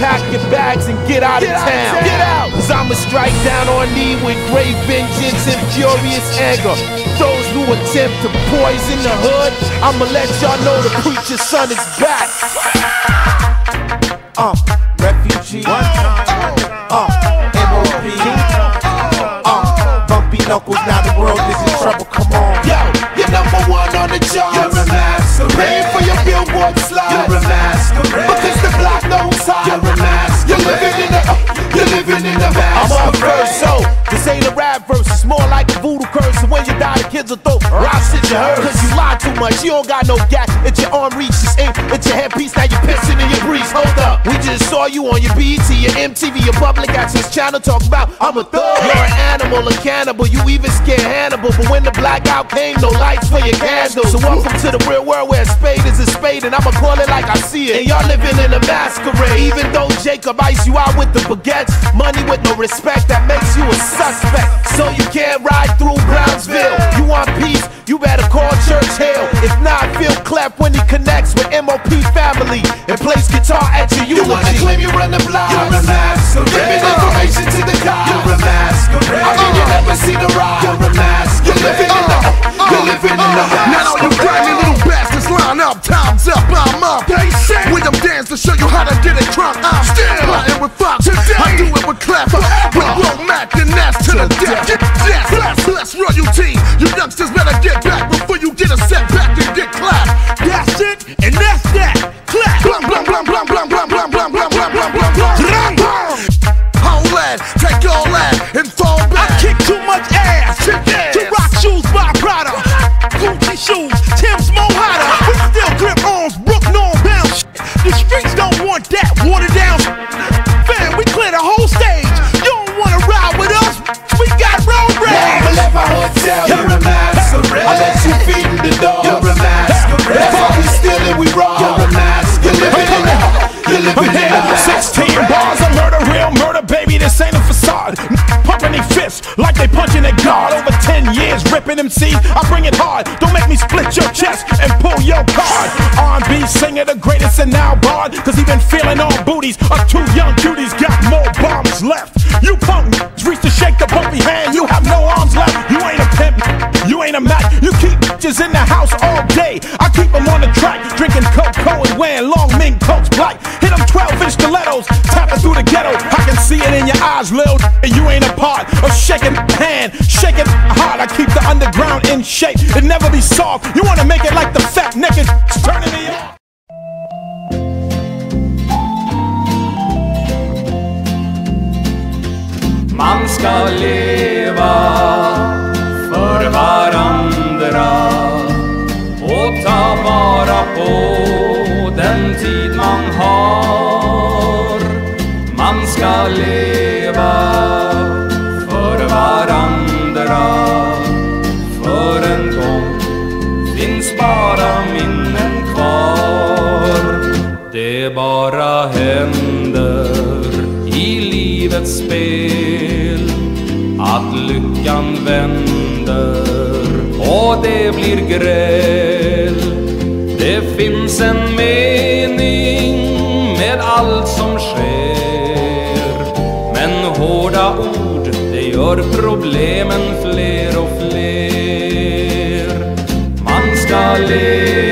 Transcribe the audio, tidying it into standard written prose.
pack your bags and get out of town. Get out! Cause I'ma strike down on knee with great vengeance and furious anger. Those who attempt to poison the hood, I'ma let y'all know the preacher's son is back. Refugee, MOP, bumpy knuckles, now the world is in trouble, come on. Yo, you're #1 on the charts. You're a masquerade. Paying for your billboard slots. You're a masquerade. Because the block knows how. You're a masquerade. You're living in the masquerade. I'm on first, so this ain't a rap verse, it's more like a voodoo curse. So when you die, the kids will throw rocks at your hearse. Cause you lie too much, you don't got no gap. It's your arm reaches, ain't it's your headpiece, now you're pissing in your breeze. Hold up, we just saw you on your BET, your MTV, your public access channel talk about I'm a thug. You're an animal, a cannibal, you even scared Hannibal. But when the blackout came, no lights for your candles. So welcome to the real world where a spade is a spade, and I'ma call it like I see it. And y'all living in a masquerade. Even though Jacob ice you out with the baguettes, money with no respect, that makes you a suspect. So you can't ride through Brownsville. You want peace, you better call Church Hill. If not, feel Clef when he connects with MOP family and plays guitar at your eulogy. You wanna claim you run the block? You're a masquerade. Giving information to the cops. You're a masquerade. I mean you never see the rock. You're a masquerade. You're living in the masquerade. Now all you grimy little bastards line up, time's up, I'm up. With them dance to show you how to get it crunk. I'm still plotting with Fox. I do it with Clef. With Womack and that's to the death. Bless royalty. You youngsters better get back before you get a setback and get clapped. That's it, and that's that. Clap. Blum blum blum blum blum blum blum blum blum blum blum blum blum. Hold that, take all that, and fall back. I kick too much ass. To rock shoes by Prada, Gucci shoes, Tim's Mohada. We still grip arms, Brook Norm bounce. The streets don't want that watered down. Fam, we clear the whole stage. You don't wanna ride with us? We got road rage. I'ma let my hotel. You're a masquerade. I let you feed in the door. You're a masquerade. That's why we steal and we rob. You're a masquerade. You're living in the 16 bars of murder, real murder, baby, this ain't a facade. Pumping their fists like they punching at God. Over 10 years ripping MCs, I bring it hard. Don't make me split your chest and pull your card. R&B singer, the greatest and now barred. Cause he been feeling all booties. Our two young cuties got more bombs left. You punk reach to shake the bumpy hand, you have no arms left. You ain't a pimp, you ain't a Mac. You keep bitches in the house all day. I keep them on the track, drinking Cocoa and wearing long mink coats black. Hit them 12-inch stilettos, tapping through the ghetto. I can see it in your eyes, lil', and you ain't a part of shaking hand, shaking hard. I keep the underground in shape, it never be soft. You wanna make it like the fat naked turning me off. Man ska leva för varandra och ta vara på den tid man har. Man ska leva för varandra, för en gång finns bara minnen kvar. Det bara händer i livets spel att lyckan vänder och det blir gräl. Det finns en mening med allt som sker, men hårda ord, det gör problemen fler och fler. Man ska leva